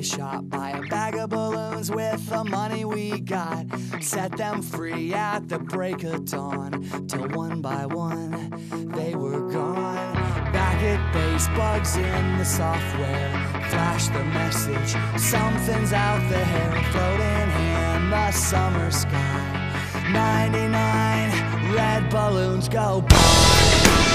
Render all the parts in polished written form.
shop, buy a bag of balloons with the money we got, set them free at the break of dawn, till one by one they were gone. Back at base, bugs in the software flash the message, something's out there, floating in the summer sky. 99 red balloons go by.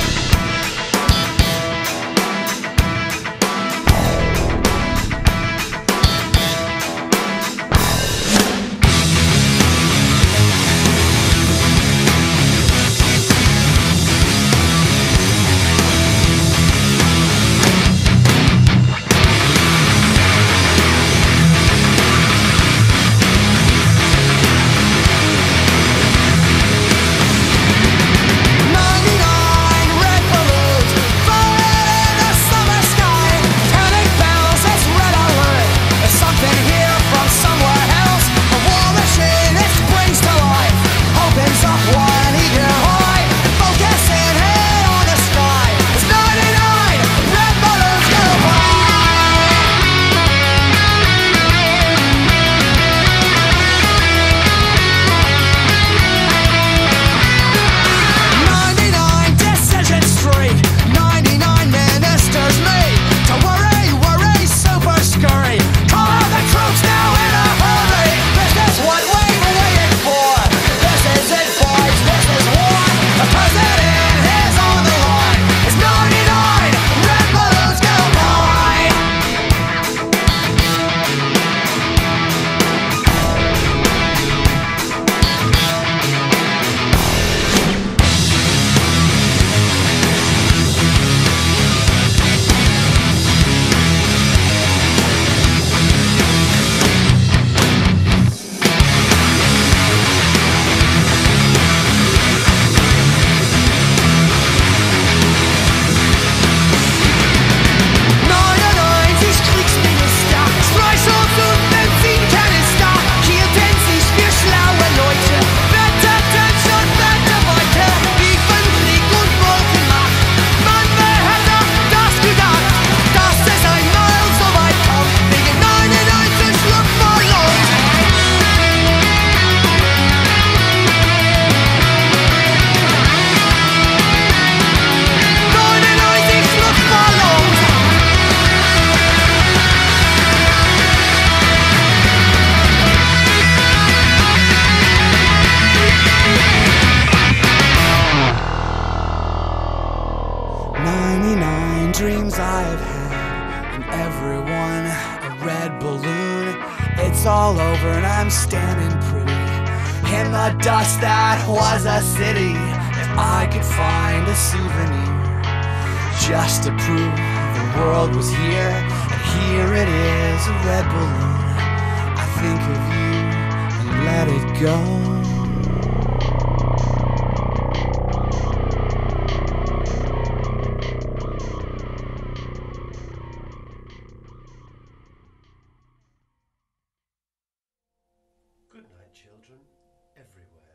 Dreams I've had, and everyone a red balloon. It's all over and I'm standing pretty in the dust that was a city. If I could find a souvenir just to prove the world was here, and here it is, a red balloon. I think of you and let it go. Good night, children, everywhere.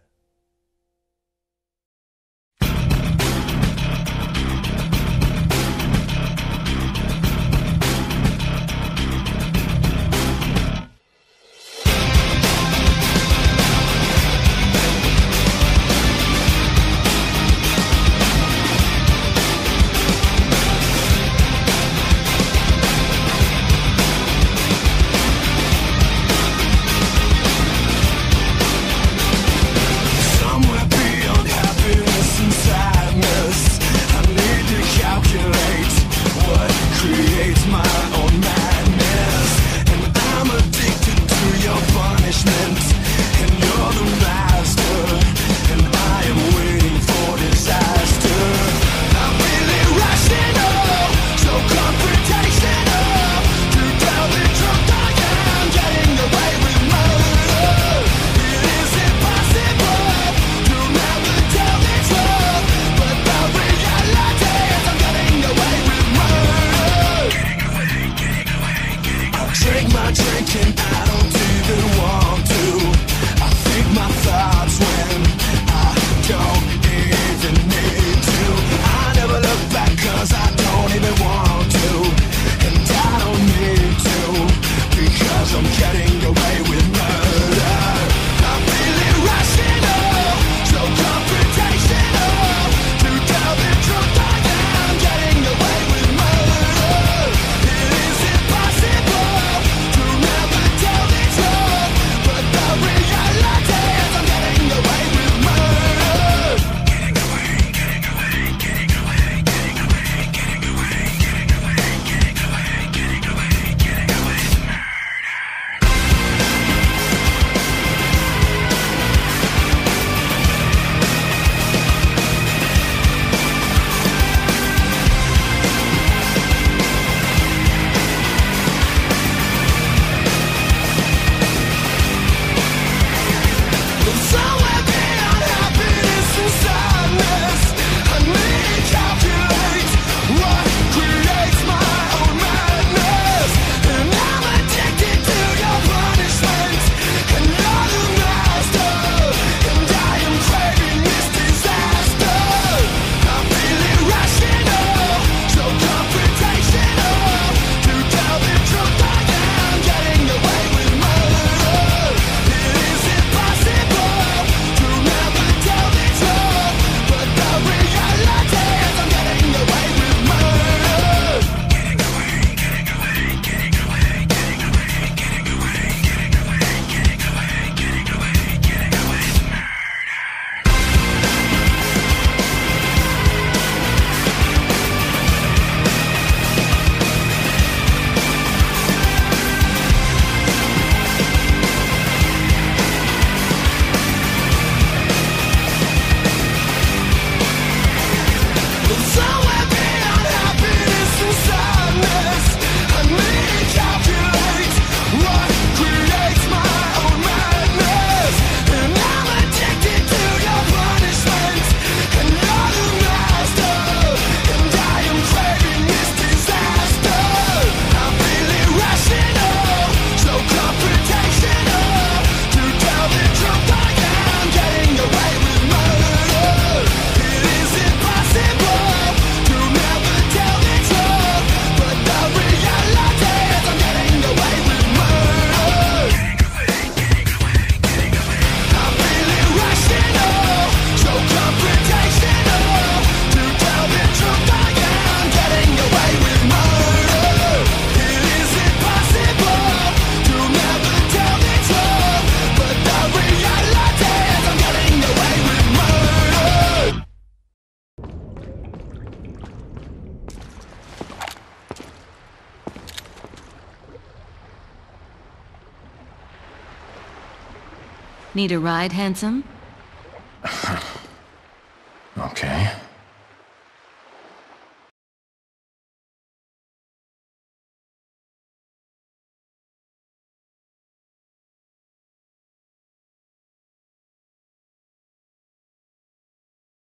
Need a ride, handsome?